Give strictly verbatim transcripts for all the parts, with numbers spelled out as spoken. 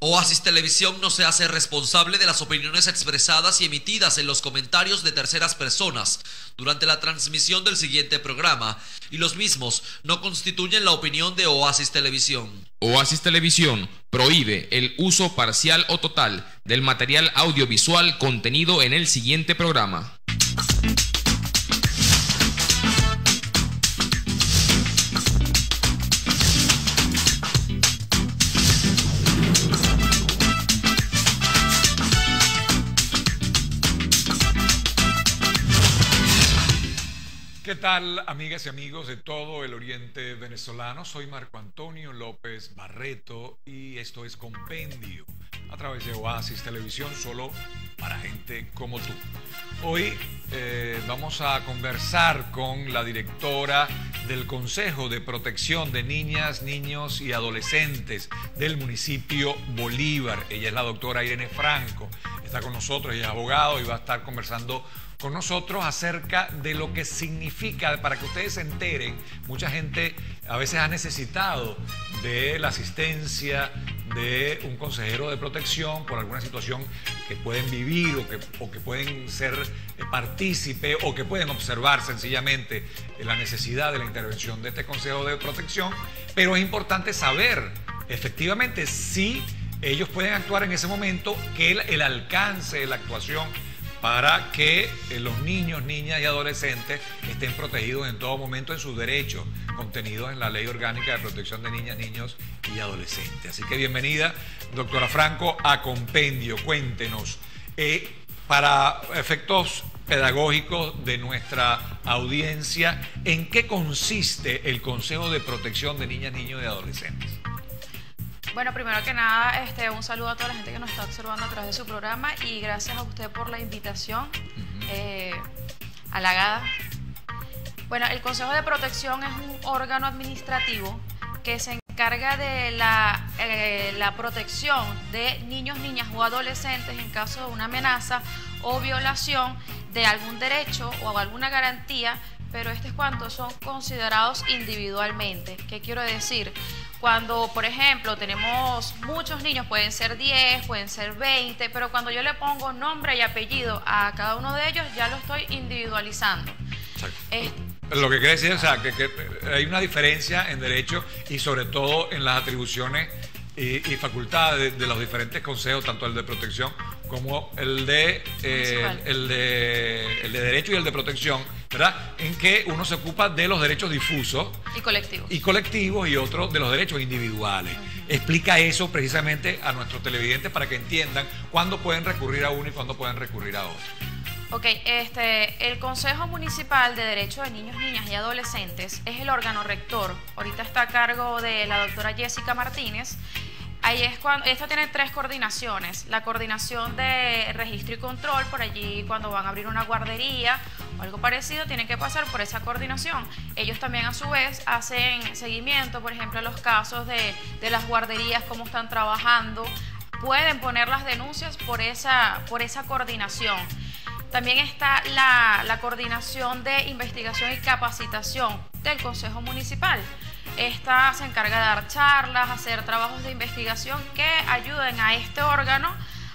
Oasis Televisión no se hace responsable de las opiniones expresadas y emitidas en los comentarios de terceras personas durante la transmisión del siguiente programa, y los mismos no constituyen la opinión de Oasis Televisión. Oasis Televisión prohíbe el uso parcial o total del material audiovisual contenido en el siguiente programa. ¿Qué tal, amigas y amigos de todo el oriente venezolano? Soy Marco Antonio López Barreto y esto es Compendio a través de Oasis Televisión, solo para gente como tú. Hoy eh, vamos a conversar con la directora del Consejo de Protección de Niñas, Niños y Adolescentes del municipio Bolívar. Ella es la doctora Irene Franco, está con nosotros, ella es abogado y va a estar conversando con nosotros acerca de lo que significa, para que ustedes se enteren. Mucha gente a veces ha necesitado de la asistencia de un consejero de protección por alguna situación que pueden vivir o que, o que pueden ser partícipe o que pueden observar sencillamente la necesidad de la intervención de este consejo de protección, pero es importante saber efectivamente si ellos pueden actuar en ese momento, que el, el alcance de la actuación para que los niños, niñas y adolescentes estén protegidos en todo momento en sus derechos contenidos en la Ley Orgánica de Protección de Niñas, Niños y Adolescentes. Así que bienvenida, doctora Franco, a Compendio. Cuéntenos, eh, para efectos pedagógicos de nuestra audiencia, ¿en qué consiste el Consejo de Protección de Niñas, Niños y Adolescentes? Bueno, primero que nada, este, un saludo a toda la gente que nos está observando a través de su programa y gracias a usted por la invitación, uh-huh. eh, halagada. Bueno, el Consejo de Protección es un órgano administrativo que se encarga de la, eh, la protección de niños, niñas o adolescentes en caso de una amenaza o violación de algún derecho o alguna garantía, pero este es cuando son considerados individualmente. ¿Qué quiero decir? Cuando, por ejemplo, tenemos muchos niños, pueden ser diez, pueden ser veinte, pero cuando yo le pongo nombre y apellido a cada uno de ellos, ya lo estoy individualizando. Es, lo que quiere decir, o sea, que, que hay una diferencia en derecho y sobre todo en las atribuciones y, y facultades de, de los diferentes consejos, tanto el de protección como el de, eh, el, de, el de derecho y el de protección, ¿verdad? En que uno se ocupa de los derechos difusos y colectivos y colectivos y otro de los derechos individuales. Uh-huh. Explica eso precisamente a nuestros televidentes para que entiendan cuándo pueden recurrir a uno y cuándo pueden recurrir a otro. Ok, este, el Consejo Municipal de Derechos de Niños, Niñas y Adolescentes es el órgano rector. Ahorita está a cargo de la doctora Jessica Martínez. Ahí es cuando, esto tiene tres coordinaciones: la coordinación de registro y control, por allí cuando van a abrir una guardería o algo parecido, tienen que pasar por esa coordinación. Ellos también a su vez hacen seguimiento, por ejemplo, a los casos de, de las guarderías, cómo están trabajando, pueden poner las denuncias por esa, por esa coordinación. También está la, la coordinación de investigación y capacitación del Consejo Municipal. Esta se encarga de dar charlas, hacer trabajos de investigación que ayuden a este órgano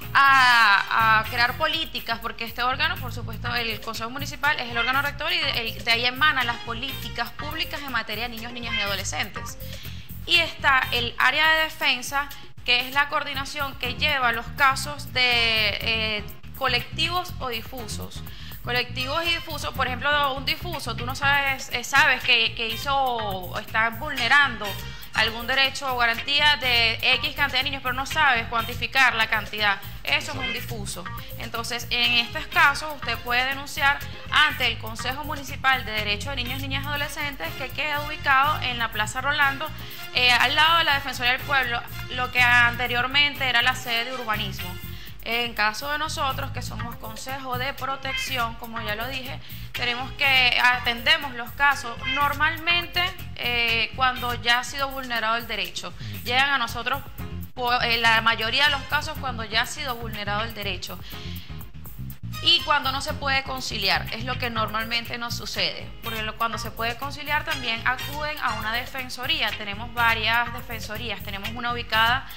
a, a crear políticas, porque este órgano, por supuesto, el Consejo Municipal es el órgano rector y de, de ahí emanan las políticas públicas en materia de niños, niñas y adolescentes. Y está el área de defensa, que es la coordinación que lleva los casos de eh, colectivos o difusos. Colectivos y difusos, por ejemplo, un difuso, tú no sabes, eh, sabes que, que hizo o está vulnerando algún derecho o garantía de X cantidad de niños, pero no sabes cuantificar la cantidad. Eso es un difuso. Entonces, en estos casos, usted puede denunciar ante el Consejo Municipal de Derechos de Niños, Niñas y Adolescentes, que queda ubicado en la Plaza Rolando, eh, al lado de la Defensoría del Pueblo, lo que anteriormente era la sede de urbanismo. En caso de nosotros, que somos Consejo de Protección, como ya lo dije, tenemos que atendemos los casos normalmente eh, cuando ya ha sido vulnerado el derecho. Llegan a nosotros por, eh, la mayoría de los casos cuando ya ha sido vulnerado el derecho. Y cuando no se puede conciliar, es lo que normalmente nos sucede, porque cuando se puede conciliar también acuden a una defensoría. Tenemos varias defensorías, tenemos una ubicada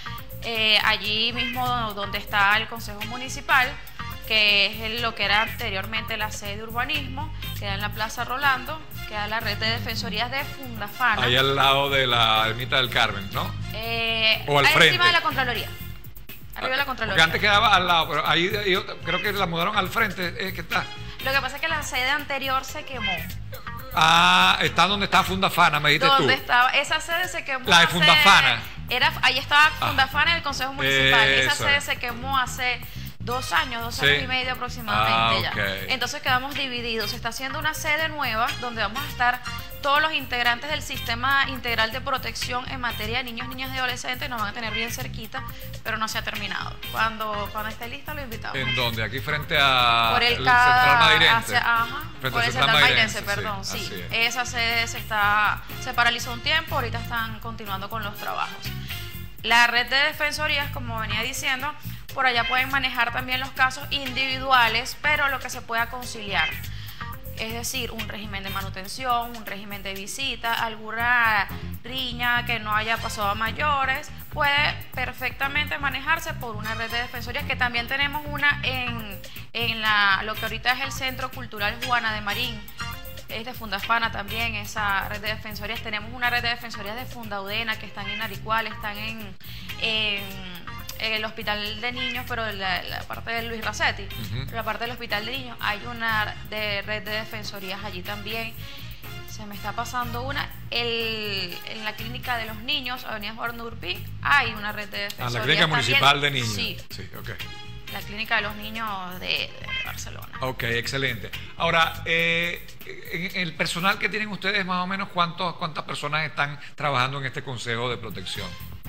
eh, allí mismo donde está el Consejo Municipal, que es el, lo que era anteriormente la sede de urbanismo, queda en la Plaza Rolando, queda la red de defensorías de Fundafana. Ahí al lado de la ermita del Carmen, ¿no? Eh, o al ahí frente. Encima de la Contraloría. Arriba de la Contraloría. Porque antes quedaba al lado, pero ahí, ahí creo que la mudaron al frente, es que está. Lo que pasa es que la sede anterior se quemó. Ah, está donde está Fundafana, me dijiste tú. ¿Dónde estaba? Esa sede se quemó. La de hace- Fundafana. Era, ahí estaba Ah. Fundafana en el Consejo Municipal. Esa Eso sede es. se quemó hace dos años, dos Sí. años y medio aproximadamente Ah, ya. ok. Entonces quedamos divididos. Se está haciendo una sede nueva donde vamos a estar todos los integrantes del Sistema Integral de Protección en materia de niños, niñas y adolescentes. Nos van a tener bien cerquita, pero no se ha terminado. Cuando, cuando esté lista lo invitamos. ¿En dónde? Aquí frente a Por el, el ca- Central Mairense. hacia- ajá, Frente por al el Central Central Mairense, Mairense, perdón, sí, sí. así es. Esa sede se está, se paralizó un tiempo, ahorita están continuando con los trabajos. La red de defensorías, como venía diciendo, por allá pueden manejar también los casos individuales, pero lo que se pueda conciliar. Es decir, un régimen de manutención, un régimen de visita, alguna riña que no haya pasado a mayores, puede perfectamente manejarse por una red de defensorías, que también tenemos una en, en la, lo que ahorita es el Centro Cultural Juana de Marín. Es de Fundafana también, esa red de defensorías. Tenemos una red de defensorías de Fundaudena que están en Aricual, están en, en, en el Hospital de Niños, pero en la, la parte de Luis Racetti, Ujú. la parte del Hospital de Niños. Hay una de red de defensorías allí también. Se me está pasando una. El, en la Clínica de los Niños, Avenida Juan Urpí, hay una red de Ah, defensorías. la Clínica Municipal de también. Niños. Sí, Sí, ok. la Clínica de los Niños de, de Barcelona. Ok, excelente. Ahora, eh, en el personal que tienen ustedes, más o menos, ¿cuántos, ¿cuántas personas están trabajando en este Consejo de Protección?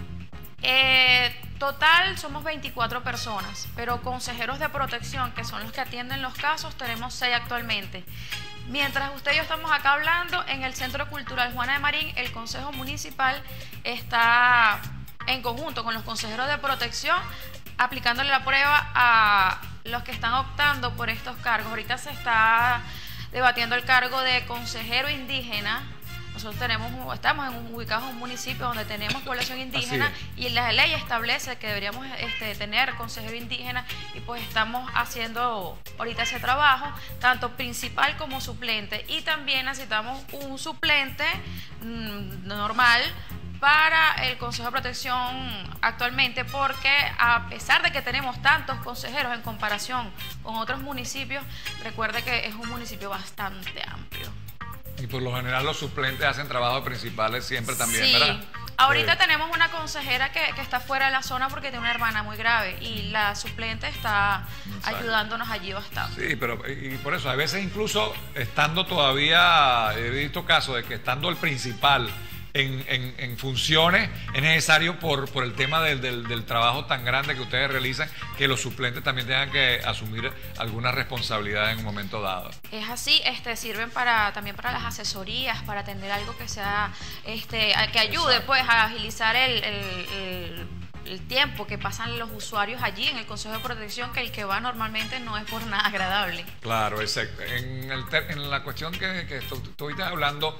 Eh, total somos veinticuatro personas, pero consejeros de protección, que son los que atienden los casos, tenemos seis actualmente. Mientras usted y yo estamos acá hablando, en el Centro Cultural Juana de Marín, el Consejo Municipal está en conjunto con los consejeros de protección aplicándole la prueba a los que están optando por estos cargos. Ahorita se está debatiendo el cargo de consejero indígena. Nosotros tenemos, estamos en un, ubicados en un municipio donde tenemos población indígena y la ley establece que deberíamos este, tener consejero indígena, y pues estamos haciendo ahorita ese trabajo, tanto principal como suplente, y también necesitamos un suplente mmm, normal para el Consejo de Protección actualmente, porque a pesar de que tenemos tantos consejeros en comparación con otros municipios, recuerde que es un municipio bastante amplio. Y por lo general los suplentes hacen trabajos principales siempre también, sí. ¿verdad? Ahorita Eh, tenemos una consejera que, que está fuera de la zona porque tiene una hermana muy grave, y la suplente está Exacto. ayudándonos allí bastante. Sí, pero y por eso a veces incluso estando todavía, he visto casos de que estando el principal en, en, en funciones, es necesario por, por el tema del, del, del trabajo tan grande que ustedes realizan, que los suplentes también tengan que asumir alguna responsabilidad en un momento dado. Es así, este, sirven para también para las asesorías, para atender algo que sea, este, a- que ayude Exacto. pues a agilizar el, el, el- el tiempo que pasan los usuarios allí en el Consejo de Protección, que el que va normalmente no es por nada agradable. Claro, exacto. En, el ter- en la cuestión que, que tú, tú estás hablando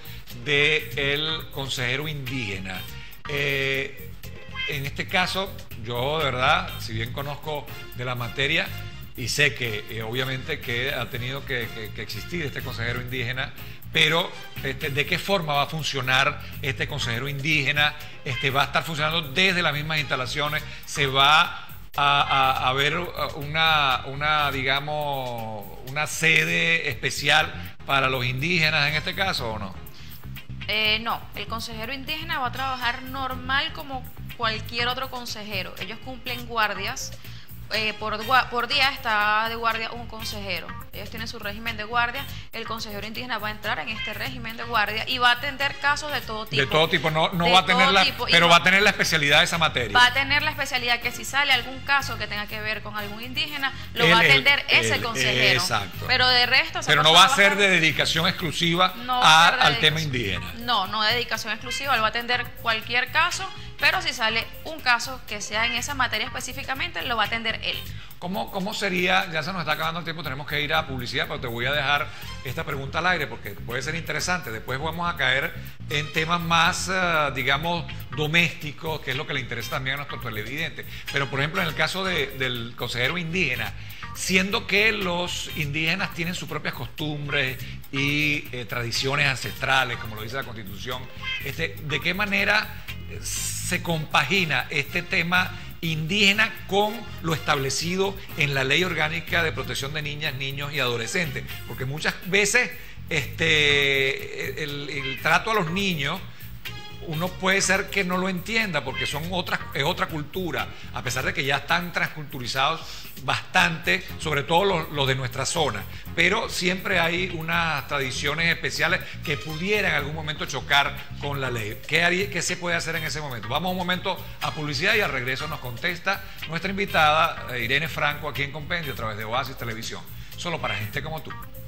del consejero indígena, eh, en este caso, yo de verdad, si bien conozco de la materia y sé que eh, obviamente que ha tenido que, que- que existir este consejero indígena, pero este, ¿de qué forma va a funcionar este consejero indígena? Este, ¿va a estar funcionando desde las mismas instalaciones? ¿Se va a, a, a ver una, una, digamos, una sede especial para los indígenas en este caso o no? Eh, no, el consejero indígena va a trabajar normal como cualquier otro consejero. Ellos cumplen guardias. Eh, por, gua- por día está de guardia un consejero. Ellos tienen su régimen de guardia. El consejero indígena va a entrar en este régimen de guardia y va a atender casos de todo tipo. De todo tipo, no, no De va a tener todo la, tipo. Y pero no- va a tener la especialidad de esa materia. Va a tener la especialidad que si sale algún caso que tenga que ver con algún indígena, lo Él, va a él, atender ese él, consejero. exacto. Pero de resto... esa Pero no va a persona ser de dedicación exclusiva no va a a- ser de al tema dedicación. indígena. No, no de dedicación exclusiva, él va a atender cualquier caso, pero si sale un caso que sea en esa materia específicamente, lo va a atender él. ¿Cómo, ¿Cómo sería? Ya se nos está acabando el tiempo, tenemos que ir a, a publicidad, pero te voy a dejar esta pregunta al aire porque puede ser interesante. Después vamos a caer en temas más, uh, digamos, domésticos, que es lo que le interesa también a nuestros televidentes. Pero, por ejemplo, en el caso de, del consejero indígena, siendo que los indígenas tienen sus propias costumbres y eh, tradiciones ancestrales, como lo dice la Constitución, este, ¿de qué manera se compagina este tema indígena con lo establecido en la Ley Orgánica de Protección de Niñas, Niños y Adolescentes? Porque muchas veces este, el, el trato a los niños, uno puede ser que no lo entienda porque son otras, es otra cultura, a pesar de que ya están transculturizados bastante, sobre todo los, los de nuestra zona, pero siempre hay unas tradiciones especiales que pudieran en algún momento chocar con la ley. ¿Qué, haría, qué se puede hacer en ese momento? Vamos un momento a publicidad y al regreso nos contesta nuestra invitada Irene Franco aquí en Compendio a través de Oasis Televisión, solo para gente como tú.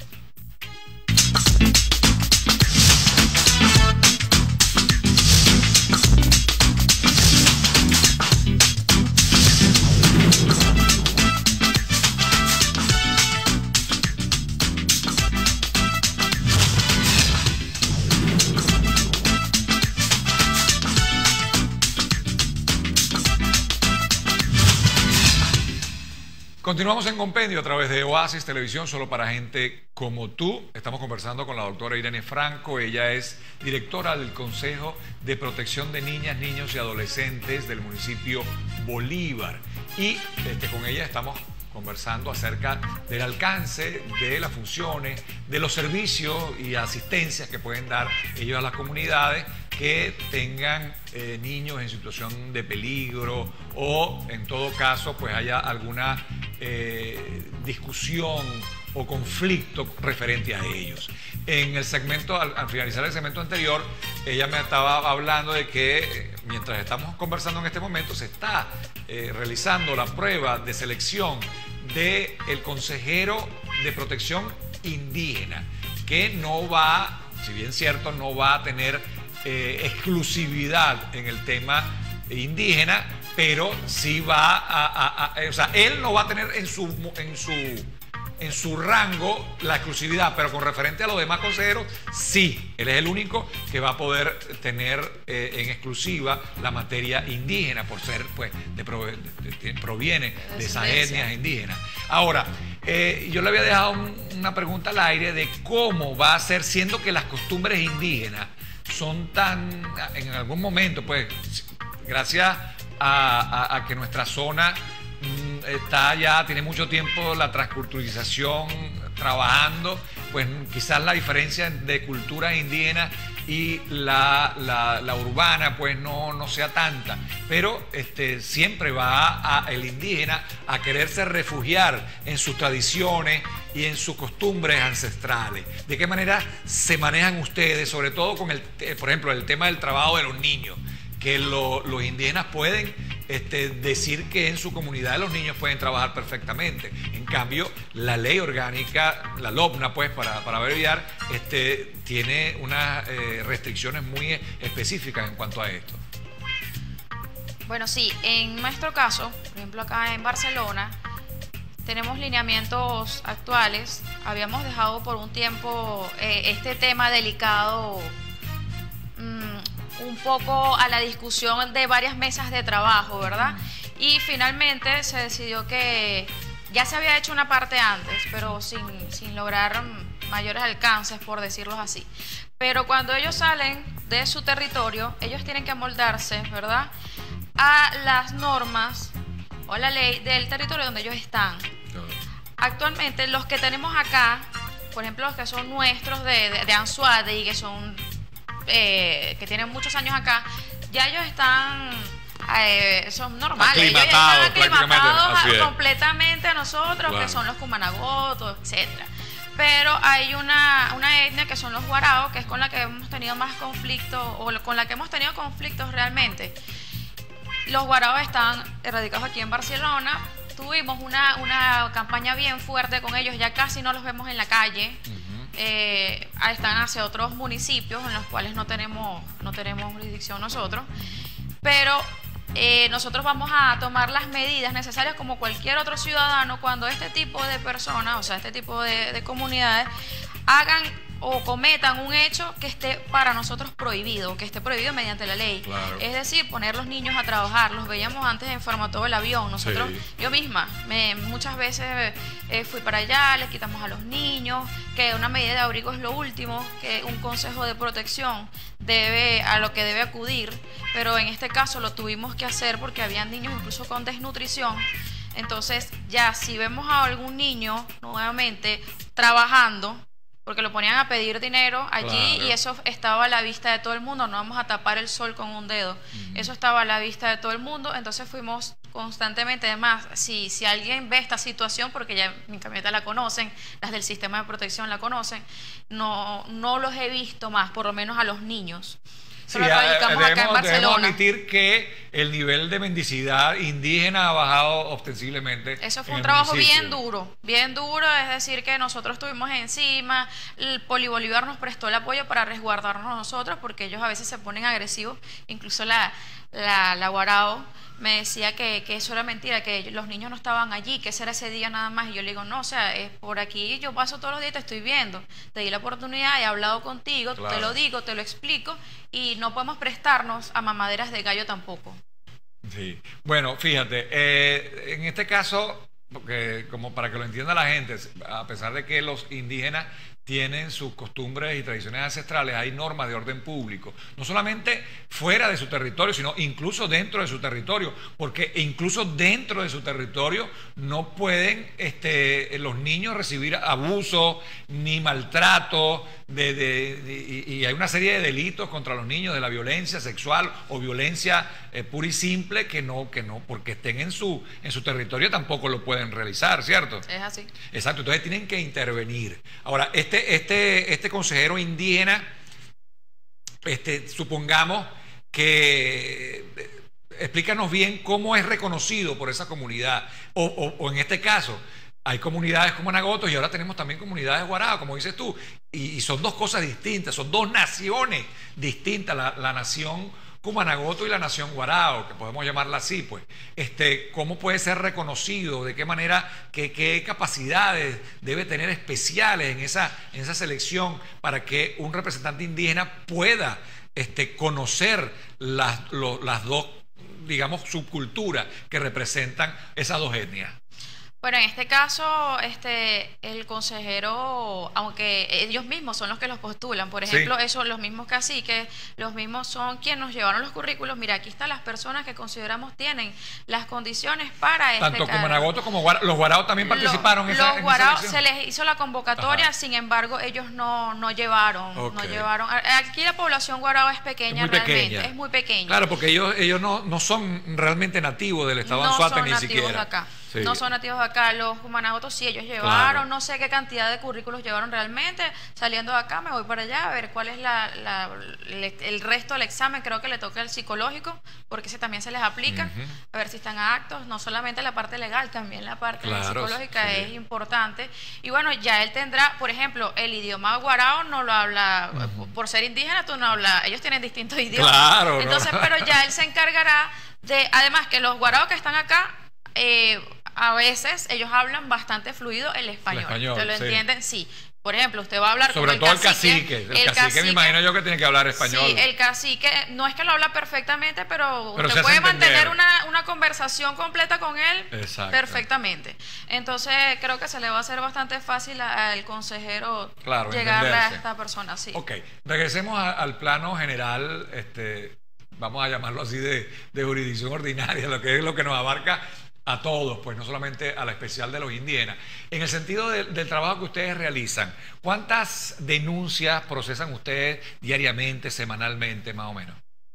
Continuamos en Compendio a través de Oasis Televisión, solo para gente como tú. Estamos conversando con la doctora Irene Franco. Ella es directora del Consejo de Protección de Niñas, Niños y Adolescentes del municipio Bolívar. Y este, con ella estamos conversando acerca del alcance de las funciones, de los servicios y asistencias que pueden dar ellos a las comunidades que tengan eh, niños en situación de peligro o en todo caso pues haya alguna eh, discusión o conflicto referente a ellos. En el segmento, al, al finalizar el segmento anterior, ella me estaba hablando de que eh, mientras estamos conversando en este momento se está eh, realizando la prueba de selección del consejero de protección indígena, que no va, si bien cierto, no va a tener eh, exclusividad en el tema indígena, pero sí va a, a, a, o sea, él no va a tener en su, en su en su rango la exclusividad, pero con referente a los demás consejeros, sí, él es el único que va a poder tener eh, en exclusiva la materia indígena, por ser, pues, de, de, de, proviene de esas etnias indígenas. Ahora, eh, yo le había dejado un, una pregunta al aire de cómo va a ser, siendo que las costumbres indígenas son tan, en algún momento, pues, gracias a, a, a que nuestra zona está ya, tiene mucho tiempo la transculturización trabajando, pues quizás la diferencia de cultura indígena y la, la, la urbana pues no, no sea tanta, pero este, siempre va a, el indígena a quererse refugiar en sus tradiciones y en sus costumbres ancestrales. ¿De qué manera se manejan ustedes, sobre todo con el, por ejemplo, el tema del trabajo de los niños? Que lo, los indígenas pueden este, decir que en su comunidad los niños pueden trabajar perfectamente. En cambio, la ley orgánica, la LOPNA, pues, para, para abreviar, este, tiene unas eh, restricciones muy específicas en cuanto a esto. Bueno, sí, en nuestro caso, por ejemplo acá en Barcelona, tenemos lineamientos actuales. Habíamos dejado por un tiempo eh, este tema delicado mmm, un poco a la discusión de varias mesas de trabajo, ¿verdad? Y finalmente se decidió que ya se había hecho una parte antes, pero sin, sin lograr mayores alcances, por decirlo así. Pero cuando ellos salen de su territorio, ellos tienen que amoldarse, ¿verdad?, a las normas o a la ley del territorio donde ellos están. Actualmente, los que tenemos acá, por ejemplo, los que son nuestros de, de, de Anzoátegui, que son Eh, que tienen muchos años acá, ya ellos están eh, son normales, aclimatados, ellos están aclimatados a, completamente a nosotros, claro, que son los cumanagotos, etcétera. Pero hay una, una etnia que son los guaraos, que es con la que hemos tenido más conflictos, o con la que hemos tenido conflictos realmente. Los guaraos están erradicados aquí en Barcelona. Tuvimos una, una campaña bien fuerte con ellos, ya casi no los vemos en la calle. Eh, están hacia otros municipios en los cuales no tenemos, no tenemos jurisdicción nosotros, pero eh, nosotros vamos a tomar las medidas necesarias como cualquier otro ciudadano cuando este tipo de personas, o sea, este tipo de, de comunidades, hagan o cometan un hecho que esté para nosotros prohibido, que esté prohibido mediante la ley. Claro. Es decir, poner los niños a trabajar. Los veíamos antes en Farmatodo el avión. Nosotros, Sí. yo misma, me, muchas veces eh, fui para allá, les quitamos a los niños, que una medida de abrigo es lo último, que un consejo de protección debe, a lo que debe acudir, pero en este caso lo tuvimos que hacer porque habían niños incluso con desnutrición. Entonces, ya si vemos a algún niño nuevamente trabajando, porque lo ponían a pedir dinero allí, Claro. y eso estaba a la vista de todo el mundo, no vamos a tapar el sol con un dedo, Ujú. eso estaba a la vista de todo el mundo, entonces fuimos constantemente. Además, si, si alguien ve esta situación, porque ya mi camioneta la conocen, las del sistema de protección la conocen, no, no los he visto más, por lo menos a los niños. Sí, Solo radicamos acá en debemos, debemos Barcelona. admitir que el nivel de mendicidad indígena ha bajado ostensiblemente. Eso fue en un el trabajo municipio. bien duro, bien duro, es decir, que nosotros estuvimos encima, el Polibolívar nos prestó el apoyo para resguardarnos nosotros, porque ellos a veces se ponen agresivos, incluso la, la, la Guarao me decía que, que eso era mentira, que los niños no estaban allí, que ese era ese día nada más, y yo le digo, no, o sea, es por aquí, yo paso todos los días, te estoy viendo, te di la oportunidad, he hablado contigo, Claro. te lo digo, te lo explico, y no podemos prestarnos a mamaderas de gallo tampoco. Sí. Bueno, fíjate, eh, en este caso, porque como para que lo entienda la gente, a pesar de que los indígenas tienen sus costumbres y tradiciones ancestrales, hay normas de orden público, no solamente fuera de su territorio, sino incluso dentro de su territorio, porque incluso dentro de su territorio no pueden este, los niños recibir abuso ni maltrato, de, de, de, y, y hay una serie de delitos contra los niños, de la violencia sexual o violencia eh, pura y simple, que no, que no, porque estén en su, en su territorio tampoco lo pueden realizar, ¿cierto? Es así. Exacto, entonces tienen que intervenir. Ahora, este, este, este consejero indígena, este, supongamos que, eh, explícanos bien cómo es reconocido por esa comunidad, o, o, o en este caso, hay comunidades como Anagotos y ahora tenemos también comunidades Guarao, como dices tú, y, y son dos cosas distintas, son dos naciones distintas, la, la nación Cumanagoto y la nación Guarao, que podemos llamarla así, pues, este, ¿cómo puede ser reconocido? ¿De qué manera, qué, qué capacidades debe tener especiales en esa, en esa selección para que un representante indígena pueda este, conocer las, lo, las dos, digamos, subculturas que representan esas dos etnias? Bueno, en este caso, este, el consejero, aunque ellos mismos son los que los postulan, por ejemplo, Sí. esos, los mismos caciques, los mismos son quienes nos llevaron los currículos. Mira, aquí están las personas que consideramos tienen las condiciones para este Tanto cargo. Cumanagoto como Guara, los Guarao también participaron Los, en esa, los en esa Guarao elección. se les hizo la convocatoria, Ajá. sin embargo, ellos no, no llevaron, Ok. no llevaron. Aquí la población Guarao es pequeña, Es muy realmente, pequeña. es muy pequeña. Claro, porque ellos, ellos no, no son realmente nativos del estado No Anzoátegui son ni nativos siquiera. de acá. Sí. No son nativos de acá. Los Cumanagotos sí, ellos llevaron, Claro. no sé qué cantidad de currículos llevaron realmente. Saliendo de acá me voy para allá a ver cuál es la, la- le- el resto del examen. Creo que le toca el psicológico, porque ese también se les aplica. Ujú. A ver si están actos, no solamente la parte legal, también la parte Claro, psicológica sí. es importante. Y bueno, ya él tendrá, por ejemplo, el idioma Guarao no lo habla, por ser indígena tú no hablas, ellos tienen distintos idiomas. Claro, ¿no? Entonces, pero ya él se encargará de, además que los Guarao que están acá, eh, a veces ellos hablan bastante fluido el español. El español, ¿Te lo sí. entienden? Sí. Por ejemplo, usted va a hablar Sobre con todo el cacique. el cacique. El, cacique, me imagino yo que tiene que hablar español. Sí, el cacique no es que lo habla perfectamente, pero, Pero usted se hace puede entender. mantener una, una conversación completa con él Exacto. perfectamente. Entonces, creo que se le va a hacer bastante fácil a- al consejero Claro, llegarle a entenderse. esta persona. Sí. Ok, regresemos a- al plano general, este, vamos a llamarlo así, de, de jurisdicción ordinaria, lo que es lo que nos abarca a todos, pues no solamente a la especial de los indígenas. En el sentido de- del trabajo que ustedes realizan, ¿cuántas denuncias procesan ustedes diariamente, semanalmente, más o menos?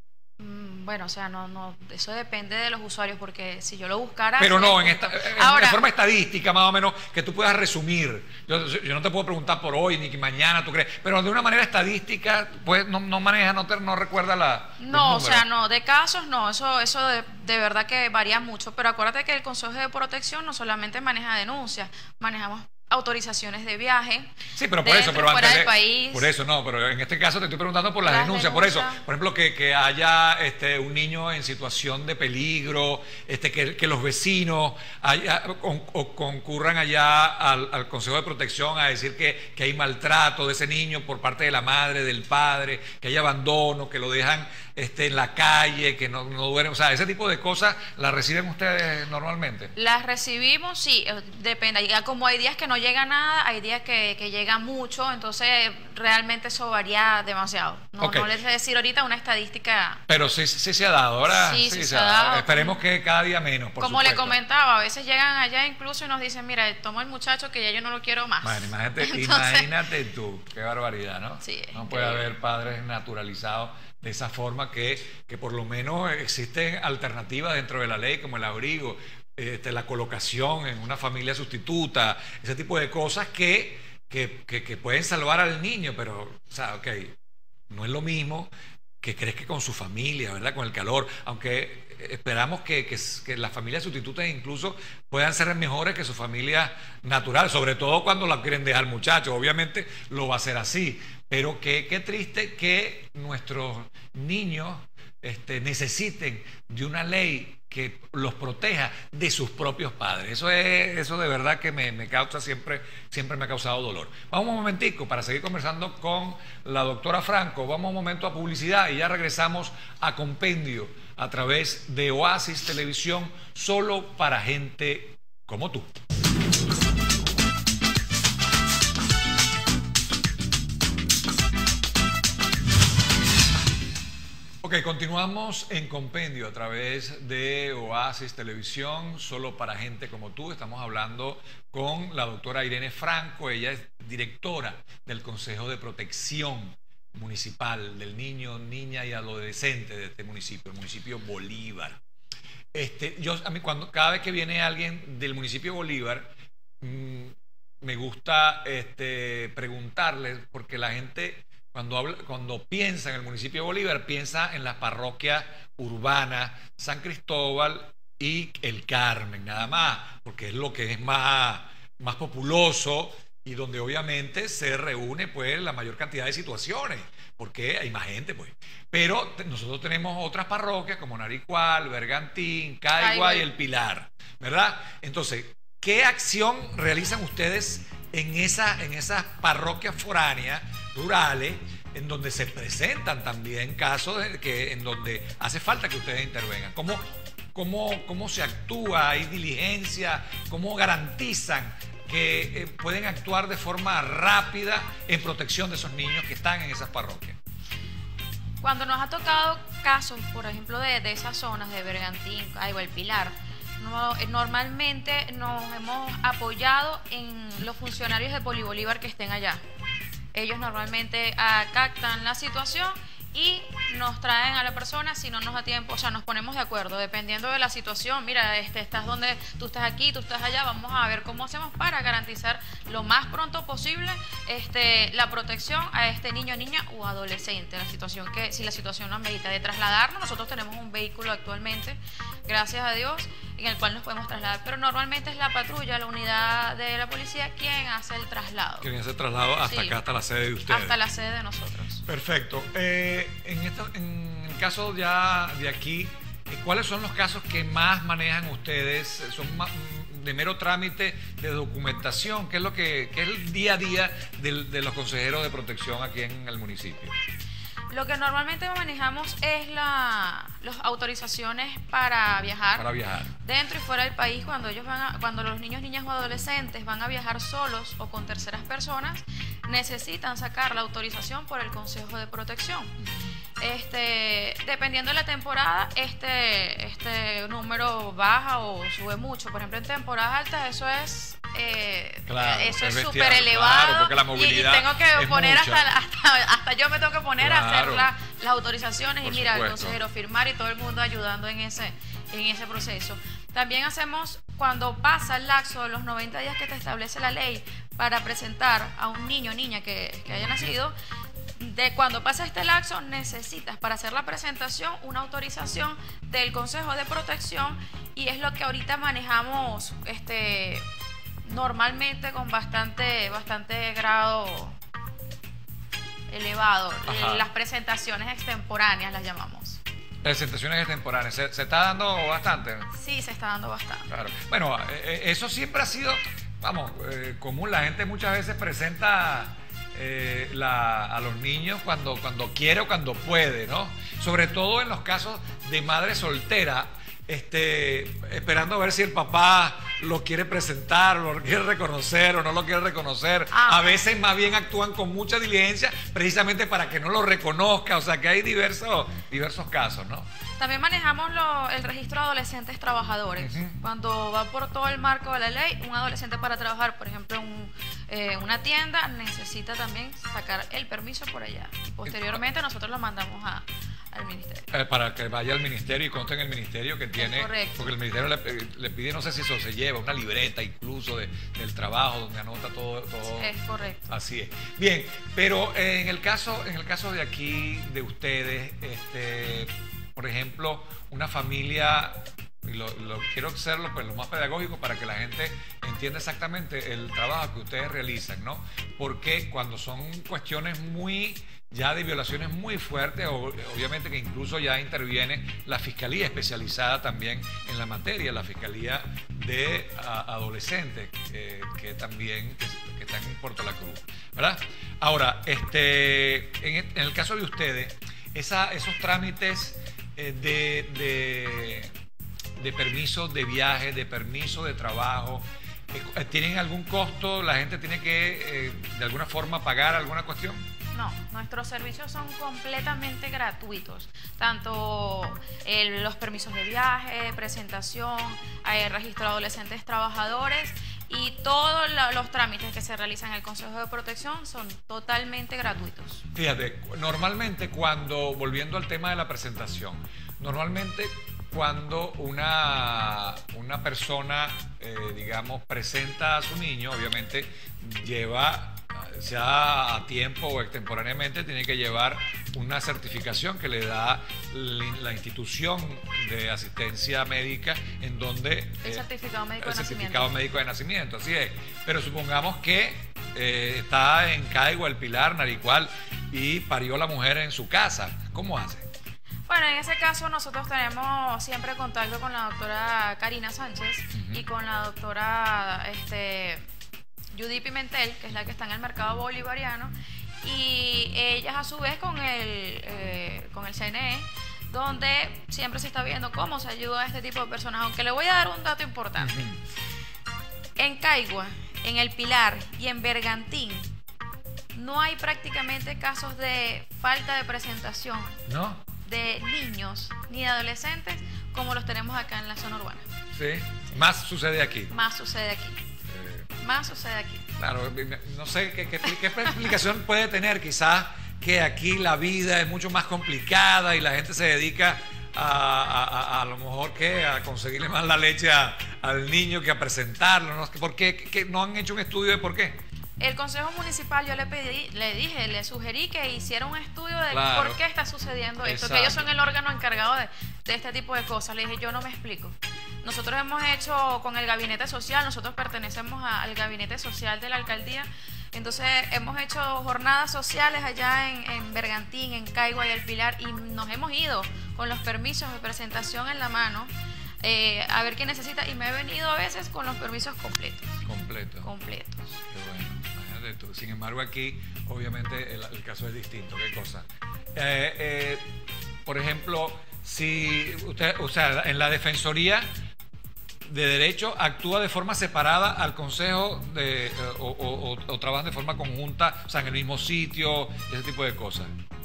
Mm, Bueno, o sea, no, no, eso depende de los usuarios, porque si yo lo buscara... Pero sería no, en, justo. esta, en- Ahora, en forma estadística, más o menos, que tú puedas resumir. Yo, yo no te puedo preguntar por hoy ni que mañana, tú crees, pero de una manera estadística, pues no, no maneja, no, te, no recuerda la. los no, o sea, números. no, de casos no, eso, eso de, de verdad que varía mucho, pero acuérdate que el Consejo de Protección no solamente maneja denuncias, manejamos autorizaciones de viaje. Sí, pero por dentro, eso, pero fuera antes del de, país. por eso no, pero en este caso te estoy preguntando por las, Las denuncias, por eso, denuncias. por ejemplo, que, que haya este, un niño en situación de peligro, este, que, que los vecinos haya, con, o concurran allá al, al Consejo de Protección a decir que, que hay maltrato de ese niño por parte de la madre, del padre, que hay abandono, que lo dejan este, en la calle, que no, no duermen, o sea, ese tipo de cosas, ¿las reciben ustedes normalmente? Las recibimos, sí, eh, depende. Ya como hay días que no llega nada, hay días que, que llega mucho, entonces realmente eso varía demasiado. No, Okay. no les sé decir ahorita una estadística. Pero sí, sí se ha dado, ahora Sí, sí se ha dado. Esperemos que cada día menos, por Como le supuesto. comentaba, a veces llegan allá incluso y nos dicen, mira, tomo el muchacho que ya yo no lo quiero más. Bueno, imagínate, Entonces, imagínate tú, qué barbaridad, ¿no? Sí, no puede increíble. haber padres naturalizados de esa forma que, que por lo menos existen alternativas dentro de la ley, como el abrigo, este, la colocación en una familia sustituta, ese tipo de cosas que, que, que, que pueden salvar al niño, pero, o sea, ok, no es lo mismo que crezca con su familia, ¿verdad? Con el calor, aunque esperamos que, que, que las familias sustitutas incluso puedan ser mejores que su familia natural, sobre todo cuando la quieren dejar muchachos, obviamente lo va a ser así, pero qué que triste que nuestros niños este, necesiten de una ley que los proteja de sus propios padres. Eso es, eso de verdad que me, me causa siempre, siempre me ha causado dolor. Vamos un momentico para seguir conversando con la doctora Franco. Vamos un momento a publicidad y ya regresamos a Compendio a través de Oasis Televisión, solo para gente como tú. Ok, continuamos en Compendio a través de Oasis Televisión, solo para gente como tú. Estamos hablando con la doctora Irene Franco. Ella es directora del Consejo de Protección Municipal del Niño, Niña y Adolescente de este municipio, el municipio Bolívar. Este, yo, a mí, cuando, cada vez que viene alguien del municipio Bolívar, mmm, me gusta este, preguntarles, porque la gente... Cuando, habla, cuando piensa en el municipio de Bolívar, piensa en las parroquias urbanas, San Cristóbal y El Carmen, nada más, porque es lo que es más, más populoso y donde obviamente se reúne pues la mayor cantidad de situaciones, porque hay más gente pues. Pero te, nosotros tenemos otras parroquias como Naricual, Bergantín, Caigua y El Pilar, ¿verdad? Entonces, ¿qué acción realizan ustedes en, esa, en esas parroquias foráneas, rurales, en donde se presentan también casos de que, en donde hace falta que ustedes intervengan? ¿Cómo, cómo, cómo se actúa? ¿Hay diligencia? ¿Cómo garantizan que eh, pueden actuar de forma rápida en protección de esos niños que están en esas parroquias? Cuando nos ha tocado casos, por ejemplo, de, de esas zonas de Bergantín, Caigua, El Pilar, no, normalmente nos hemos apoyado en los funcionarios de Polibolívar que estén allá. Ellos normalmente ah, captan la situación y nos traen a la persona si no nos da tiempo, o sea, nos ponemos de acuerdo, dependiendo de la situación. Mira, este, estás donde, tú estás aquí, tú estás allá, vamos a ver cómo hacemos para garantizar lo más pronto posible este, la protección a este niño, niña o adolescente. La situación que, si la situación nos amerita de trasladarnos, nosotros tenemos un vehículo actualmente, gracias a Dios, en el cual nos podemos trasladar, pero normalmente es la patrulla, la unidad de la policía quien hace el traslado. Quien hace el traslado hasta Sí, acá, hasta la sede de ustedes. hasta la sede de nosotros. Perfecto. Eh, en, esta, en el caso ya de aquí, ¿cuáles son los casos que más manejan ustedes? ¿Son más de mero trámite de documentación? ¿Qué es lo que qué es el día a día de, de los consejeros de protección aquí en el municipio? Lo que normalmente manejamos es la las autorizaciones para viajar, Para viajar. dentro y fuera del país. Cuando ellos van a, cuando los niños, niñas o adolescentes van a viajar solos o con terceras personas, necesitan sacar la autorización por el Consejo de Protección. Este, dependiendo de la temporada, este, este número baja o sube mucho. Por ejemplo, en temporadas altas eso es eh, Claro, eso es es bestial, súper elevado. claro, porque la y- movilidad y, tengo que es poner mucha. hasta, hasta hasta yo me tengo que poner a hacer Claro. la- las autorizaciones Por y mira, el supuesto. consejero firmar y todo el mundo ayudando en ese, en ese proceso. También hacemos, cuando pasa el lapso de los noventa días que te establece la ley para presentar a un niño o niña que, que haya nacido, de cuando pasa este lapso necesitas para hacer la presentación una autorización del Consejo de Protección, y es lo que ahorita manejamos este normalmente con bastante, bastante grado elevado. Ajá. Las presentaciones extemporáneas las llamamos. Presentaciones extemporáneas. ¿Se, se está dando bastante? Sí, se está dando bastante. Claro. Bueno, eh, eso siempre ha sido, vamos, eh, común. La gente muchas veces presenta eh, la, a los niños cuando, cuando quiere o cuando puede, ¿no? Sobre todo en los casos de madre soltera, este, esperando a ver si el papá lo quiere presentar, lo quiere reconocer o no lo quiere reconocer. Ah. A veces más bien actúan con mucha diligencia precisamente para que no lo reconozca. O sea que hay diversos, diversos casos, ¿no? También manejamos lo, el registro de adolescentes trabajadores. Uh-huh. Cuando va por todo el marco de la ley, un adolescente para trabajar, por ejemplo, en un, eh, una tienda, necesita también sacar el permiso por allá. Y posteriormente nosotros lo mandamos a, al ministerio. Eh, para que vaya al ministerio y conste en el ministerio que tiene, correcto. Porque el ministerio le, le pide, no sé si eso se lleva, una libreta incluso de, del trabajo donde anota todo, todo. Es correcto. Así es. Bien, pero eh, en el caso, en el caso de aquí, de ustedes, este, por ejemplo, una familia, y lo, lo quiero hacerlo pues lo más pedagógico para que la gente entienda exactamente el trabajo que ustedes realizan, ¿no? Porque cuando son cuestiones muy ya de violaciones muy fuertes, obviamente que incluso ya interviene la Fiscalía especializada también en la materia, la Fiscalía de a, Adolescentes, eh, que también que, que está en Puerto La Cruz, ¿verdad? Ahora, este, en, en el caso de ustedes, esa, esos trámites eh, de, de, de permisos de viaje, de permiso de trabajo, eh, ¿tienen algún costo? ¿La gente tiene que eh, de alguna forma pagar alguna cuestión? No, nuestros servicios son completamente gratuitos, tanto el, los permisos de viaje, presentación, eh, registro de adolescentes trabajadores y todos la, los trámites que se realizan en el Consejo de Protección son totalmente gratuitos. Fíjate, normalmente cuando, volviendo al tema de la presentación, normalmente cuando una, una persona, eh, digamos, presenta a su niño, obviamente lleva, sea a tiempo o extemporáneamente, tiene que llevar una certificación que le da la institución de asistencia médica en donde... El eh, certificado médico el de certificado nacimiento. médico de nacimiento, así es. Pero supongamos que eh, está en Caigua, El Pilar, Naricual, y parió la mujer en su casa. ¿Cómo hace? Bueno, en ese caso nosotros tenemos siempre contacto con la doctora Karina Sánchez Uh-huh. y con la doctora este, Judy Pimentel, que es la que está en el mercado bolivariano, y ellas a su vez con el, eh, con el C N E, donde siempre se está viendo cómo se ayuda a este tipo de personas. Aunque le voy a dar un dato importante. Uh-huh. En Caigua, en El Pilar y en Bergantín no hay prácticamente casos de falta de presentación ¿No? de niños ni de adolescentes como los tenemos acá en la zona urbana. Sí. Más sucede aquí. Más sucede aquí. Eh, Más sucede aquí. Claro, no sé qué, qué, qué explicación puede tener, quizás que aquí la vida es mucho más complicada y la gente se dedica a a, a, a lo mejor que a conseguirle más la leche a, al niño que a presentarlo, ¿no? ¿Por qué que no han hecho un estudio de por qué? El Consejo Municipal, yo le pedí, le dije, le sugerí que hiciera un estudio de Claro. por qué está sucediendo esto, Exacto. que ellos son el órgano encargado de, de este tipo de cosas. Le dije, yo no me explico. Nosotros hemos hecho con el gabinete social, nosotros pertenecemos a, al gabinete social de la alcaldía, entonces hemos hecho jornadas sociales allá en, en Bergantín, en Caigua y El Pilar, y nos hemos ido con los permisos de presentación en la mano, eh, a ver qué necesita, y me he venido a veces con los permisos completos. Completo. Completos. Qué bueno, imagínate tú. Sin embargo, aquí, obviamente, el, el caso es distinto. ¿Qué cosa? Eh, eh, por ejemplo, si usted, o sea, en la Defensoría de Derecho actúa de forma separada al Consejo de, eh, o, o, o, o trabajan de forma conjunta, o sea, en el mismo sitio, ese tipo de cosas.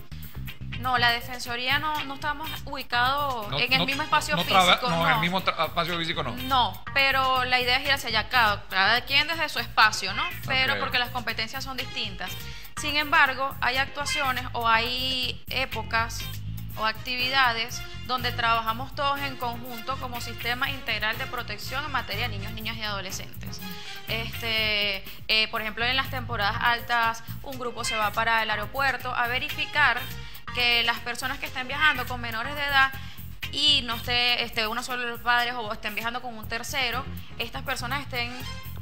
No, la Defensoría no, no estamos ubicados No, en el no, mismo espacio no físico. traba- no, no, en el mismo tra- espacio físico no. No, pero la idea es ir hacia allá, cada, cada quien desde su espacio, ¿no? Pero Ok. porque las competencias son distintas. Sin embargo, hay actuaciones o hay épocas o actividades donde trabajamos todos en conjunto como sistema integral de protección en materia de niños, niñas y adolescentes. Este, eh, por ejemplo, en las temporadas altas, un grupo se va para el aeropuerto a verificar que las personas que estén viajando con menores de edad y no esté, esté uno solo de los padres o estén viajando con un tercero, estas personas estén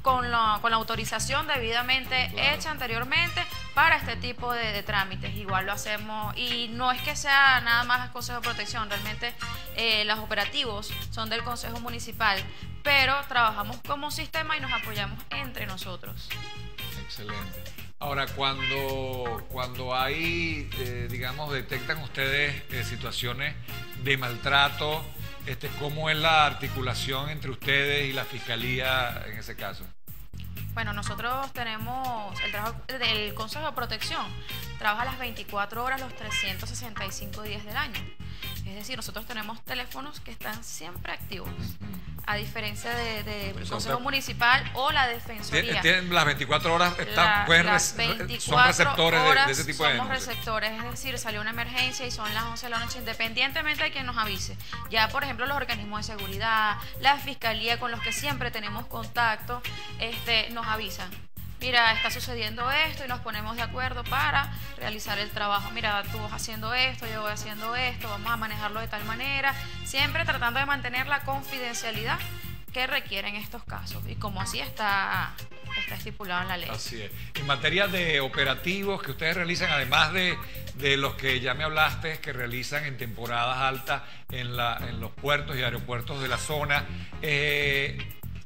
con la, con la autorización debidamente claro. hecha anteriormente para este tipo de, de trámites. Igual lo hacemos, y no es que sea nada más el Consejo de Protección, realmente eh, los operativos son del Consejo Municipal, pero trabajamos como sistema y nos apoyamos entre nosotros. Excelente. Ahora, cuando, cuando hay, eh, digamos, detectan ustedes eh, situaciones de maltrato, este, ¿cómo es la articulación entre ustedes y la Fiscalía en ese caso? Bueno, nosotros tenemos el trabajo del Consejo de Protección, trabaja las veinticuatro horas, los trescientos sesenta y cinco días del año. Es decir, nosotros tenemos teléfonos que están siempre activos, a diferencia del de, de Consejo Municipal o la Defensoría. ¿Tienen las veinticuatro horas, están, la, pueden las veinticuatro son receptores de, de ese tipo de somos denuncias? receptores, es decir, salió una emergencia y son las once de la noche, independientemente de quien nos avise. Ya, por ejemplo, los organismos de seguridad, la Fiscalía, con los que siempre tenemos contacto, este, nos avisan. Mira, está sucediendo esto, y nos ponemos de acuerdo para realizar el trabajo. Mira, tú vas haciendo esto, yo voy haciendo esto, vamos a manejarlo de tal manera, siempre tratando de mantener la confidencialidad que requieren estos casos, y como así está, está estipulado en la ley. Así es. En materia de operativos que ustedes realizan, además de, de los que ya me hablaste, que realizan en temporadas altas en, la, en los puertos y aeropuertos de la zona, eh,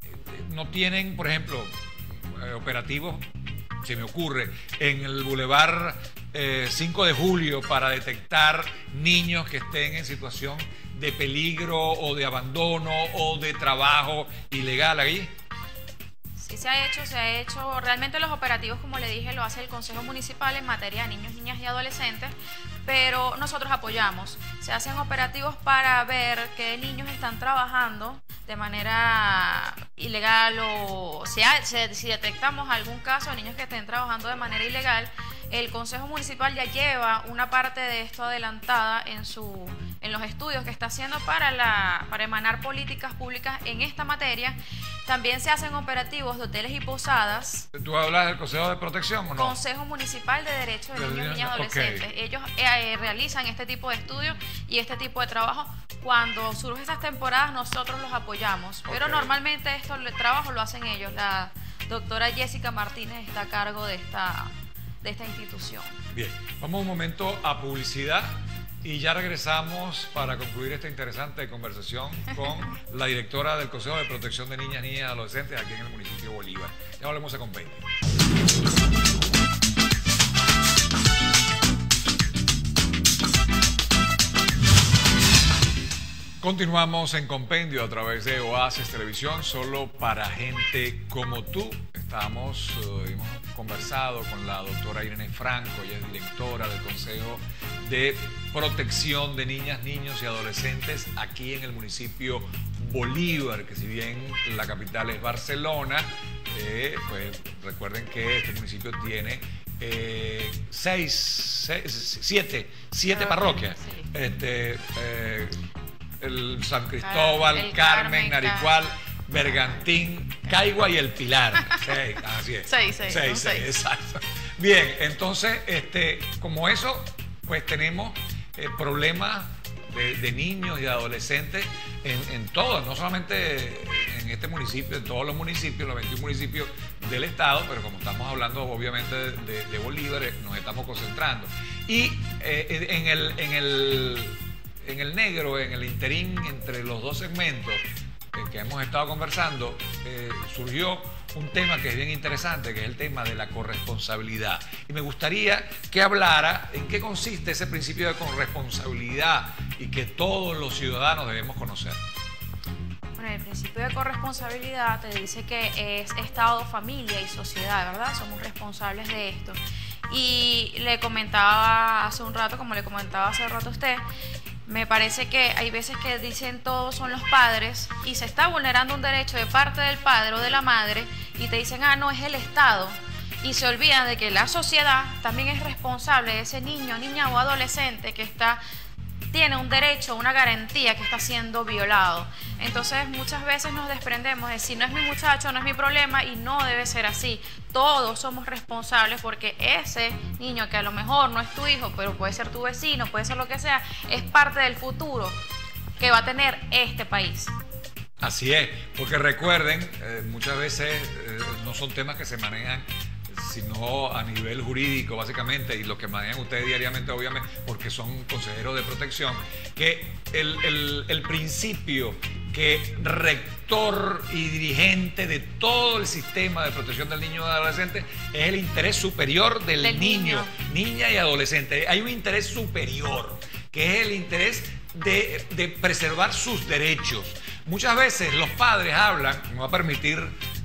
no tienen, por ejemplo, Eh, operativos, se me ocurre, en el Boulevard eh, cinco de julio para detectar niños que estén en situación de peligro o de abandono o de trabajo ilegal ahí? Sí, se ha hecho, se ha hecho. Realmente los operativos, como le dije, lo hace el Consejo Municipal en materia de niños, niñas y adolescentes, pero nosotros apoyamos. Se hacen operativos para ver qué niños están trabajando de manera ilegal, o si, hay, si detectamos algún caso de niños que estén trabajando de manera ilegal, el Consejo Municipal ya lleva una parte de esto adelantada en, su, en los estudios que está haciendo para, la, para emanar políticas públicas en esta materia. También se hacen operativos de hoteles y posadas. ¿Tú hablas del Consejo de Protección o no? Consejo Municipal de Derechos de Niños, Niñas y Adolescentes. Okay. Ellos eh, realizan este tipo de estudios y este tipo de trabajo. Cuando surgen estas temporadas, nosotros los apoyamos. Okay. Pero normalmente esto, el trabajo lo hacen ellos. La doctora Jessica Martínez está a cargo de esta, de esta institución. Bien, vamos un momento a publicidad. Y ya regresamos para concluir esta interesante conversación con la directora del Consejo de Protección de Niñas, Niñas y Adolescentes aquí en el municipio de Bolívar. Ya volvemos a Compendio. Continuamos en Compendio a través de Oasis Televisión, solo para gente como tú. Estamos, uh, hemos conversado con la doctora Irene Franco, ella es directora del Consejo de Protección de Niñas, Niños y Adolescentes aquí en el municipio Bolívar, que si bien la capital es Barcelona, eh, pues recuerden que este municipio tiene eh, seis, seis, siete, siete ah, parroquias. Sí. Este, eh, el San Cristóbal, el Carmen, Carmen, Naricual, Bergantín, Caigua y el Pilar. Seis, así es. Seis, seis. Seis, seis, exacto. Bien, entonces, este, como eso, pues tenemos eh, problemas de, de niños y adolescentes en, en todos, no solamente en este municipio, en todos los municipios, los veintiún municipios del estado, pero como estamos hablando obviamente de, de, de Bolívar, nos estamos concentrando. Y eh, en el, en el, en el negro, en el interín entre los dos segmentos que hemos estado conversando, eh, surgió un tema que es bien interesante, que es el tema de la corresponsabilidad. Y me gustaría que hablara en qué consiste ese principio de corresponsabilidad y que todos los ciudadanos debemos conocer. Bueno, el principio de corresponsabilidad te dice que es Estado, familia y sociedad, ¿verdad? Somos responsables de esto. Y le comentaba hace un rato, como le comentaba hace un rato a usted, me parece que hay veces que dicen todos son los padres y se está vulnerando un derecho de parte del padre o de la madre y te dicen, ah, no, es el Estado. Y se olvidan de que la sociedad también es responsable de ese niño, niña o adolescente que está, tiene un derecho, una garantía que está siendo violado. Entonces muchas veces nos desprendemos de si no es mi muchacho, no es mi problema, y no debe ser así. Todos somos responsables porque ese niño que a lo mejor no es tu hijo, pero puede ser tu vecino, puede ser lo que sea, es parte del futuro que va a tener este país. Así es, porque recuerden, eh, muchas veces eh, no son temas que se manejan sino a nivel jurídico básicamente, y lo que manejan ustedes diariamente obviamente porque son consejeros de protección, que el, el, el principio que rector y dirigente de todo el sistema de protección del niño y adolescente es el interés superior del, del niño, niño, niña y adolescente. Hay un interés superior, que es el interés de, de preservar sus derechos. Muchas veces los padres hablan, me va a permitir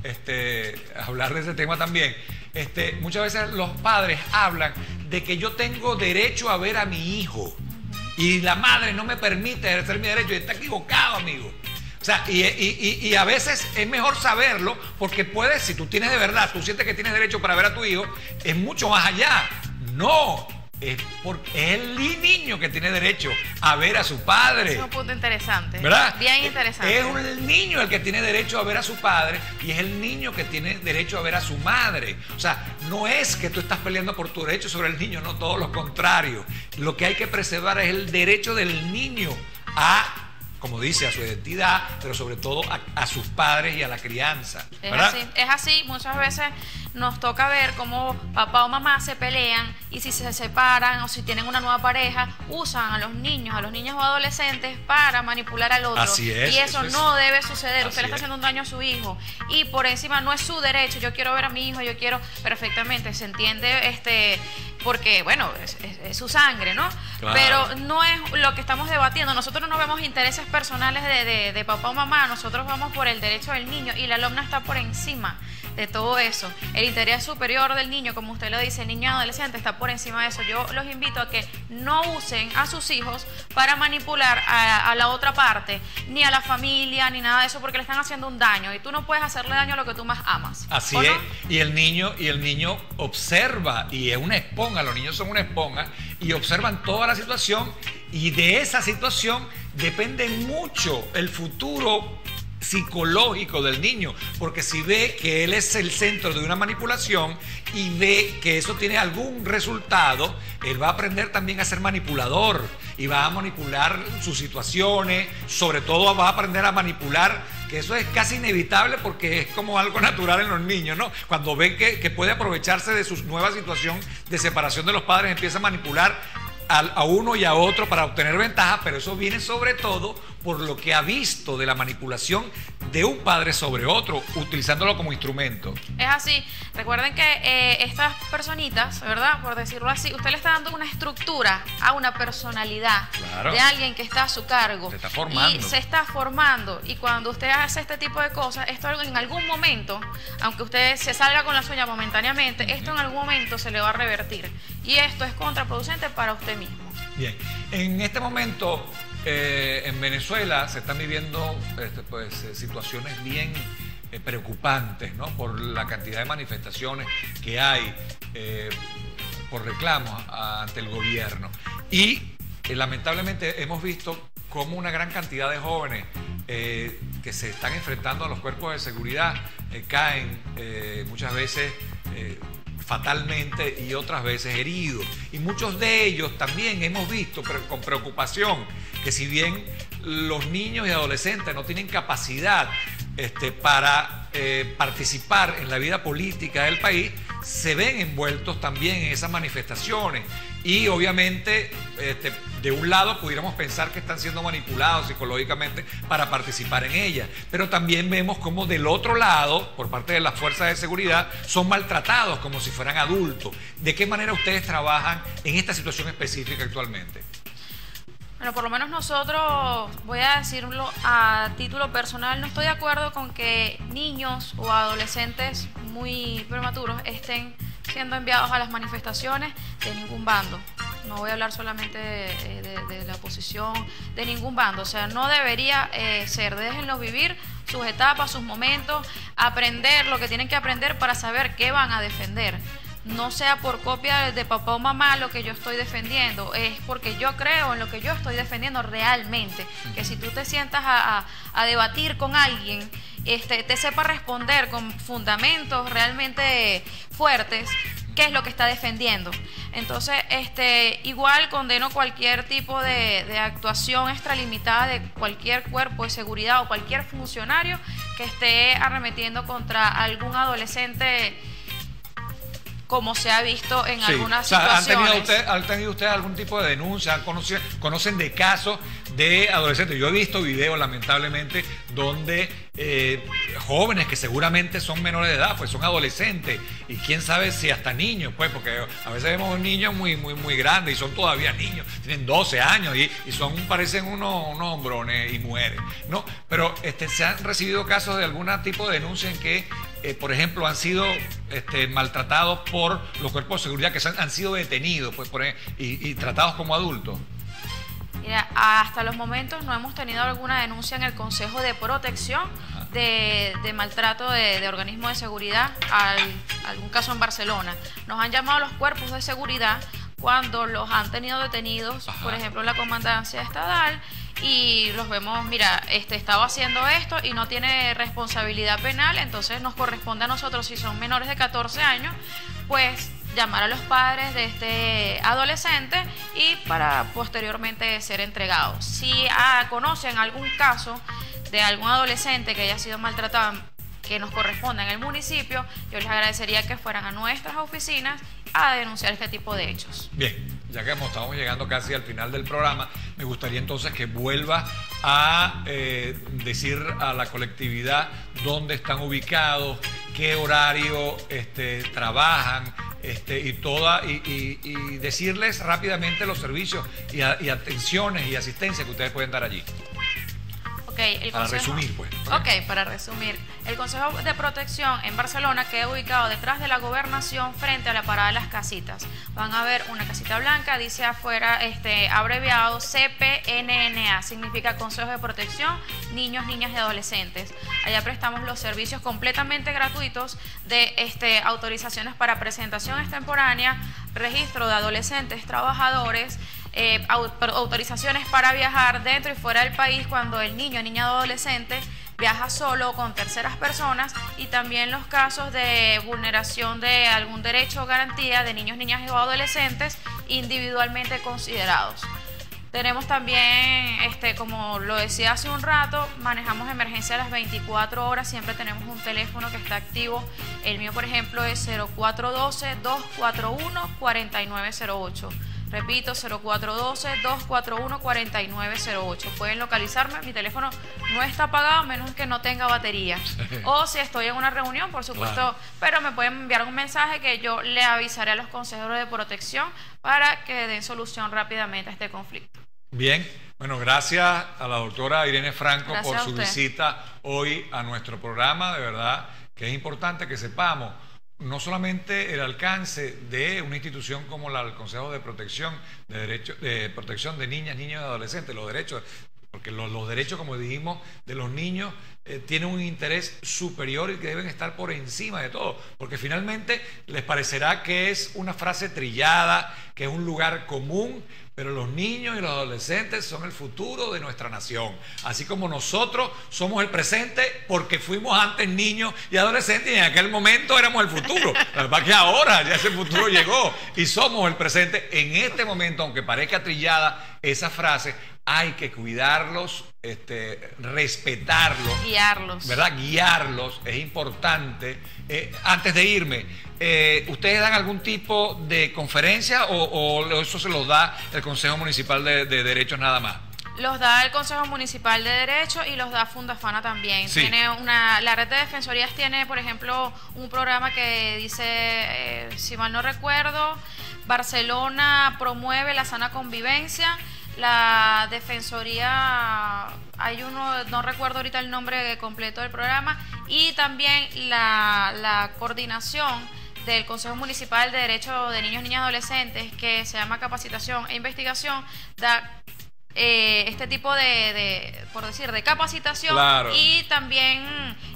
este, hablar de ese tema también, este, muchas veces los padres hablan de que yo tengo derecho a ver a mi hijo y la madre no me permite ejercer mi derecho, y está equivocado, amigo. O sea, y, y, y, y a veces es mejor saberlo, porque puedes, si tú tienes de verdad, tú sientes que tienes derecho para ver a tu hijo, es mucho más allá. No, es, porque es el niño que tiene derecho a ver a su padre. Es un punto interesante. ¿Verdad? Bien interesante. Es el niño el que tiene derecho a ver a su padre, y es el niño que tiene derecho a ver a su madre. O sea, no es que tú estás peleando por tu derecho sobre el niño, no, todo lo contrario. Lo que hay que preservar es el derecho del niño a, como dice, a su identidad, pero sobre todo a, a sus padres y a la crianza. Es ¿verdad? así, es así. Muchas veces nos toca ver cómo papá o mamá se pelean, y si se separan o si tienen una nueva pareja, usan a los niños, a los niños o adolescentes para manipular al otro. Así es, y eso, eso es. no debe suceder. Así Usted le está es. haciendo un daño a su hijo, y por encima no es su derecho. Yo quiero ver a mi hijo, yo quiero, perfectamente, se entiende, este, porque bueno, es, es- es su sangre, ¿no? Claro. Pero no es lo que estamos debatiendo. Nosotros no vemos intereses personales de, de- de papá o mamá, nosotros vamos por el derecho del niño, y la LOMNA está por encima de todo eso. El interés superior del niño, como usted lo dice, el niño y adolescente, está por encima de eso. Yo los invito a que no usen a sus hijos para manipular a, a la otra parte, ni a la familia, ni nada de eso, porque le están haciendo un daño, y tú no puedes hacerle daño a lo que tú más amas. Así ¿o es, no? y el niño y el niño observa, y es una esponja, los niños son una esponja y observan toda la situación, y de esa situación depende mucho el futuro psicológico del niño, porque si ve que él es el centro de una manipulación y ve que eso tiene algún resultado, él va a aprender también a ser manipulador y va a manipular sus situaciones, sobre todo va a aprender a manipular, que eso es casi inevitable porque es como algo natural en los niños, ¿no? Cuando ven que, que puede aprovecharse de su nueva situación de separación de los padres, empieza a manipular a, a uno y a otro para obtener ventaja, pero eso viene sobre todo por lo que ha visto de la manipulación de un padre sobre otro, utilizándolo como instrumento. Es así. Recuerden que eh, estas personitas, ¿verdad? Por decirlo así, usted le está dando una estructura a una personalidad Claro. de alguien que está a su cargo. Se está formando. Y se está formando. Y cuando usted hace este tipo de cosas, esto en algún momento, aunque usted se salga con la suya momentáneamente, esto en algún momento se le va a revertir. Y esto es contraproducente para usted mismo. Bien, en este momento eh, en Venezuela se están viviendo este, pues, eh, situaciones bien eh, preocupantes, ¿no? Por la cantidad de manifestaciones que hay eh, por reclamos a- ante el gobierno. Y eh, lamentablemente hemos visto cómo una gran cantidad de jóvenes eh, que se están enfrentando a los cuerpos de seguridad eh, caen eh, muchas veces eh, fatalmente y otras veces heridos. Y muchos de ellos también hemos visto pero con preocupación que si bien los niños y adolescentes no tienen capacidad este, para eh, participar en la vida política del país, se ven envueltos también en esas manifestaciones. Y obviamente, este, de un lado pudiéramos pensar que están siendo manipulados psicológicamente para participar en ella, pero también vemos como del otro lado, por parte de las fuerzas de seguridad, son maltratados como si fueran adultos. ¿De qué manera ustedes trabajan en esta situación específica actualmente? Bueno, por lo menos nosotros, voy a decirlo a título personal, no estoy de acuerdo con que niños o adolescentes muy prematuros estén siendo enviados a las manifestaciones de ningún bando. No voy a hablar solamente de, de- de la oposición, de ningún bando. O sea, no debería eh, ser. Déjenlos vivir sus etapas, sus momentos, aprender lo que tienen que aprender para saber qué van a defender. No sea por copia de papá o mamá lo que yo estoy defendiendo, es porque yo creo en lo que yo estoy defendiendo realmente. Que si tú te sientas a, a- a debatir con alguien, este, te sepa responder con fundamentos realmente fuertes qué es lo que está defendiendo. Entonces, este, igual condeno cualquier tipo de, de actuación extralimitada de cualquier cuerpo de seguridad o cualquier funcionario que esté arremetiendo contra algún adolescente, como se ha visto en sí. algunas o sea, situaciones. ¿Han tenido usted, ¿Han tenido usted algún tipo de denuncia? ¿Han conocido, ¿Conocen de casos de adolescentes? Yo he visto videos, lamentablemente, donde eh, jóvenes que seguramente son menores de edad, pues son adolescentes, y quién sabe si hasta niños, pues, porque a veces vemos niños muy, muy, muy grandes y son todavía niños, tienen doce años y, y son, parecen unos, unos hombrones y mujeres, ¿no? Pero este, ¿se han recibido casos de algún tipo de denuncia en que Eh, por ejemplo, han sido este, maltratados por los cuerpos de seguridad, que han, han sido detenidos pues, por, y, y tratados como adultos? Mira, hasta los momentos no hemos tenido alguna denuncia en el Consejo de Protección de, de maltrato de, de organismos de seguridad, al, algún caso en Barcelona. Nos han llamado los cuerpos de seguridad cuando los han tenido detenidos, Ajá. por ejemplo, en la comandancia estatal, y los vemos, mira, este estaba haciendo esto y no tiene responsabilidad penal, entonces nos corresponde a nosotros, si son menores de catorce años, pues llamar a los padres de este adolescente y para posteriormente ser entregados. Si ah, conocen algún caso de algún adolescente que haya sido maltratado, que nos corresponda en el municipio, yo les agradecería que fueran a nuestras oficinas a denunciar este tipo de hechos. Bien, ya que estamos llegando casi al final del programa, me gustaría entonces que vuelva a eh, decir a la colectividad dónde están ubicados, qué horario este, trabajan, este, y toda y, y, y decirles rápidamente los servicios y, a, y atenciones y asistencia que ustedes pueden dar allí. Okay, el para consejo, resumir, pues. Ok, para resumir. El Consejo de Protección en Barcelona queda ubicado detrás de la Gobernación, frente a la Parada de las Casitas. Van a ver una casita blanca, dice afuera, este, abreviado C P N N A, significa Consejo de Protección, Niños, Niñas y Adolescentes. Allá prestamos los servicios completamente gratuitos de este, autorizaciones para presentación extemporánea, registro de adolescentes trabajadores, Eh, autorizaciones para viajar dentro y fuera del país cuando el niño, niña o adolescente viaja solo o con terceras personas, y también los casos de vulneración de algún derecho o garantía de niños, niñas o adolescentes individualmente considerados. Tenemos también, este, como lo decía hace un rato, manejamos emergencia a las veinticuatro horas, siempre tenemos un teléfono que está activo. El mío, por ejemplo, es cero cuatro uno dos, dos cuatro uno, cuatro nueve cero ocho. Repito, cero cuatro uno dos, dos cuatro uno, cuatro nueve cero ocho. Pueden localizarme, mi teléfono no está apagado a menos que no tenga batería. O si estoy en una reunión, por supuesto, claro. Pero me pueden enviar un mensaje que yo le avisaré a los consejeros de protección para que den solución rápidamente a este conflicto. Bien, bueno, gracias a la doctora Irene Franco Gracias por su visita hoy a nuestro programa. De verdad que es importante que sepamos no solamente el alcance de una institución como la, el Consejo de Protección de, Derecho, de Protección de Niñas, Niños y Adolescentes, los derechos, porque los, los derechos, como dijimos, de los niños eh, tienen un interés superior y que deben estar por encima de todo, porque finalmente les parecerá que es una frase trillada, que es un lugar común, pero los niños y los adolescentes son el futuro de nuestra nación, así como nosotros somos el presente porque fuimos antes niños y adolescentes y en aquel momento éramos el futuro. La verdad que ahora ya ese futuro llegó y somos el presente. En este momento, aunque parezca trillada esa frase, hay que cuidarlos, este, respetarlos, guiarlos, ¿verdad? Guiarlos es importante. Eh, antes de irme, eh, ¿ustedes dan algún tipo de conferencia o, o eso se los da el Consejo Municipal de, de Derechos nada más? Los da el Consejo Municipal de Derechos y los da Fundafana también. Sí. Tiene una, la red de defensorías tiene, por ejemplo, un programa que dice, eh, si mal no recuerdo, Barcelona promueve la sana convivencia. La defensoría, hay uno, no recuerdo ahorita el nombre completo del programa, y también la, la coordinación del Consejo Municipal de Derechos de Niños, Niñas y Adolescentes, que se llama Capacitación e Investigación, da eh, este tipo de, de, por decir, de capacitación, claro. Y también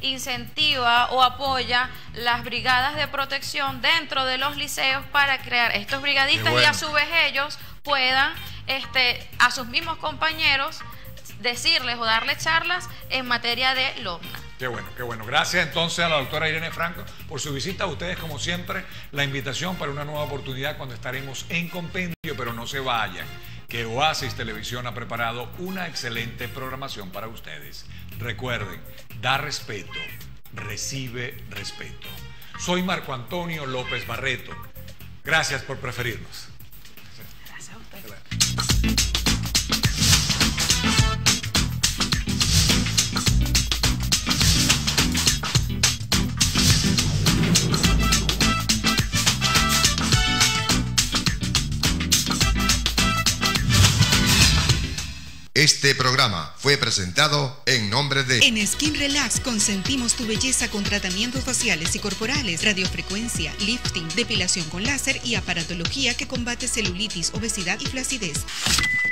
incentiva o apoya las brigadas de protección dentro de los liceos para crear estos brigadistas, bueno. Y a su vez ellos puedan Este, a sus mismos compañeros decirles o darles charlas en materia de LOMNA. Qué bueno, qué bueno. Gracias entonces a la doctora Irene Franco por su visita. A ustedes, como siempre, la invitación para una nueva oportunidad cuando estaremos en Compendio, pero no se vayan. que Oasis Televisión ha preparado una excelente programación para ustedes. Recuerden, da respeto, recibe respeto. Soy Marco Antonio López Barreto. Gracias por preferirnos. Gracias a usted. Este programa fue presentado en nombre de... En Skin Relax consentimos tu belleza con tratamientos faciales y corporales, radiofrecuencia, lifting, depilación con láser y aparatología que combate celulitis, obesidad y flacidez.